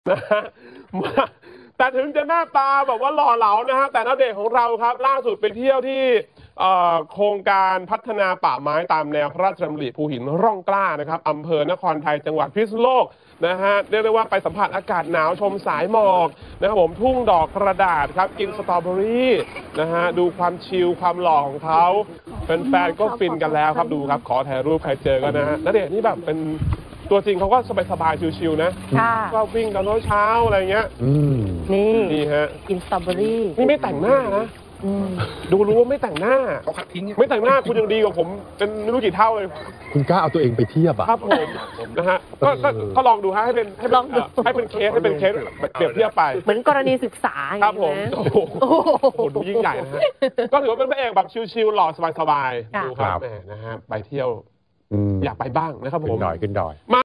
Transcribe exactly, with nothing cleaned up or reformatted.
นะฮะแต่ถึงจะหน้าตาแบบว่าหล่อเหลานะฮะแต่ณเดชน์ของเราครับล่าสุดไปเที่ยวที่โครงการพัฒนาป่าไม้ตามแนวพระราชดำริภูหินร่องกล้านะครับอำเภอนครไทยจังหวัดพิษณุโลกนะฮะเรียกได้ว่าไปสัมผัสอากาศหนาวชมสายหมอกนะครับผมทุ่งดอกกระดาษครับกินสตรอเบอรี่นะฮะดูความชิลความหล่อของเขาแฟนๆก็ฟินกันแล้วครับดูครับขอถ่ายรูปใครเจอกันนะฮะณเดชน์นี่แบบเป็นตัวจริงเขาก็สบายๆชิวๆนะก็วิ่งตอนเช้าๆอะไรเงี้ยนี่นี่ฮะกินสตรอเบอรี่นี่ไม่แต่งหน้านะดูรู้ว่าไม่แต่งหน้าเขาขัดทิ้งไม่แต่งหน้าคุณยังดีกว่าผมเป็นไม่รู้กี่เท่าเลยคุณกล้าเอาตัวเองไปเทียบอ่ะครับผมนะฮะก็ก็ลองดูฮะให้เป็นให้เป็นให้เป็นเคสให้เป็นเคสเปรียบเทียบไปเหมือนกรณีศึกษาครับผมโอ้โหดูยิ่งใหญ่นะฮะก็ถือว่าเป็นพระเอกแบบชิลๆหล่อสบายๆดูครับนะฮะไปเที่ยวอยากไปบ้างนะครับผมขึ้นดอยขึ้นดอย